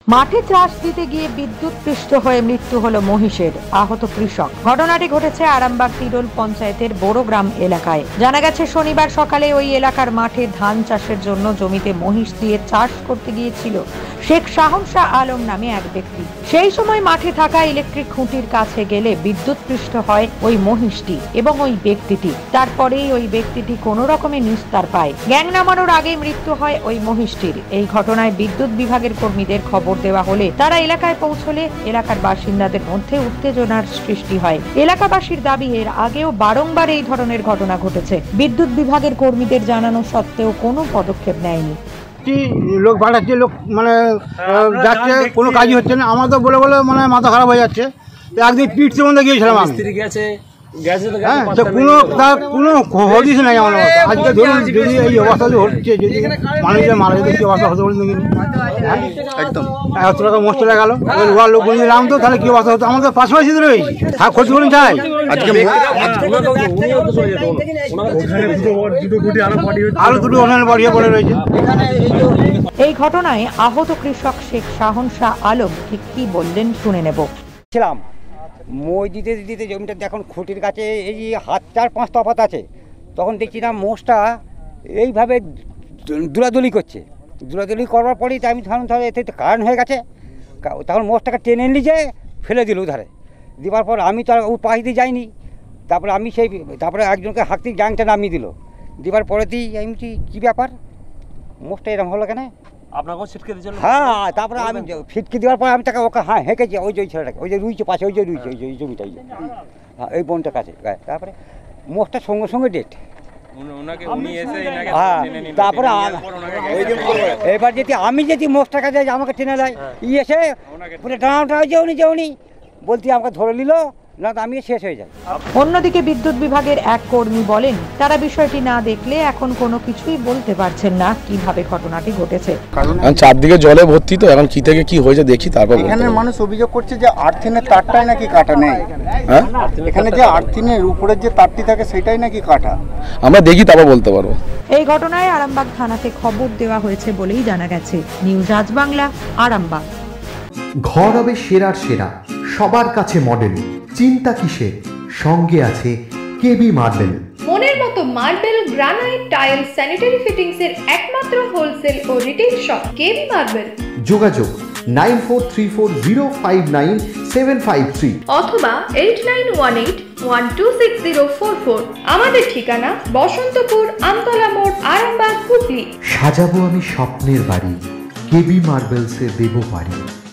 মাঠে চাষ দিতে গিয়ে বিদ্যুৎপৃষ্ট হয়ে মৃত্যু হলো মহিষের, আহত কৃষক। ঘটনাটি ঘটেছে আরামবাগ তিরোল পঞ্চায়েতের বড়গ্রাম এলাকায়। জানা গেছে শনিবার সকালে ওই এলাকার মাঠে ধান চাষের জন্য জমিতে মহিষ দিয়ে চাষ করতে গিয়েছিল শেখ শাহনশাহ আলম নামে এক ব্যক্তি। সেই সময় মাঠে থাকা ইলেকট্রিক খুঁটির কাছে গেলে বিদ্যুৎপৃষ্ট হয় ওই মহিষটি এবং ওই ব্যক্তিটি। তারপরেই ওই ব্যক্তিটি কোনো রকমে নিস্তার পায়। গ্যাং নামানোর আগে মৃত্যু হয় ওই মহিষটির। এই ঘটনায় বিদ্যুৎ বিভাগের কর্মীদের খবর দেওয়া হলে তারা এলাকায় পৌঁছলে এলাকার বাসিন্দাদের মধ্যে উত্তেজনার সৃষ্টি হয়। এলাকাবাসীর দাবি, এর আগেও বারংবার এই ধরনের ঘটনা ঘটেছে। বিদ্যুৎ বিভাগের কর্মীদের জানানো সত্ত্বেও কোনো পদক্ষেপ নেয়নি। লোক বাড়াচ্ছে, লোক মানে যাচ্ছে, কোনো কাজই হচ্ছে না। আমার তো বলে বলে মানে মাথা খারাপ হয়ে যাচ্ছে। একদিন পিঠতে মধ্যে গিয়েছিলাম আমি, কোনো হদিস নাই আমার। আজকে ধরুন যদি এই অবস্থা হচ্ছে, যদি মানুষের মারা যেতে কি অবস্থা হতে বলুন একদম এত টাকা মোষ চলে গেল, ওয়ার লোক বলে দিলাম তো তাহলে কি অবস্থা হতো? আমাদের পাশাপাশি রয়েছে, খোঁজ করুন চাই। আজকে আরো দুটো ওখানে বাড়িয়ে পড়ে রয়েছে। এই ঘটনায় আহত কৃষক শেখ শাহনশাহ আলম ঠিক কি বললেন শুনে নেব। মই দিতে দিতে জমিটা দেখুন খুঁটির কাছে এই হাত 4-5 তফাত আছে। তখন দেখছি না মোষটা এইভাবে দৌড়াদৌড়ি করছে। দৌড়াদৌড়ি করবার পরেই আমি তাহলে এতে কারণ হয়ে গেছে। তখন মোষটাকে টেনে নিয়ে ফেলে দিল ধারে। দেওয়ার পর আমি তো ও পাশ দিয়ে যাইনি। তারপরে একজনকে হাঁকতে গ্যাংটা নামিয়ে দিল। দেওয়ার পরেতেই আমি কী ব্যাপার, মোষটা এরকম হলো কেন? আপনাকেও ছিটকে দিয়েছিল? হ্যাঁ, তারপরে আমি ছিটকে দেওয়ার পর আমি তাকে ওকে হেঁকেছি। ওই যে ছেলেটাকে, ওই যে রুইছে পাশে, ওই যে রুইছে, ওই যে এই জমিটা, হ্যাঁ এই বনটার কাছে। তারপরে মোষটার সঙ্গে সঙ্গে ডেট। হ্যাঁ, তারপরে এবার আমি যদি মোষটার কাছে আমাকে টেনে দেয়, এসে পুরো ডাঁটা যেউনি বলতে আমাকে ধরে নিল, না তো আমি শেষ হয়ে যাই। অন্যদিকে বিদ্যুৎ বিভাগের এক কর্মী বলেন, তারা বিষয়টি না দেখলে এখন কোনো কিছুই বলতে পারছেন না কিভাবে ঘটনাটি ঘটেছে। কারণ চারদিকে জলে ভর্তি, তো এখন কি থেকে কি হয়েছে দেখি তারপর। এখানে মানুষ অভিযোগ করছে যে আর্থিনের তারটাই নাকি কাটা নেই। হ্যাঁ, এখানে যে আর্থিনের উপরের যে তারটি থাকে সেটাই নাকি কাটা। আমরা দেখি তারপর বলতে পারবো। এই ঘটনায় আরামবাগ থানাতে খবর দেওয়া হয়েছে বলেই জানা গেছে। নিউজ আজ বাংলা, আরামবাগ। ঘর হবে সেরার সেরা, সবার কাছে মডেল। চিন্তা কিসের, সঙ্গে আছে কেবি মার্বেল। মনের মতো marble, granite, tile, sanitary fittings এর একমাত্র হোলসেল ও রিটেল শপ কেবি মার্বেল। যোগাযোগ 9434059753 অথবা 8918126044। আমাদের ঠিকানা বসন্তপুর, আমতলা মোড়, আরামবাগ, হুগলি। সাজাবো আমি স্বপ্নের বাড়ি, কেবি মার্বেলসে দেবো বাড়ি।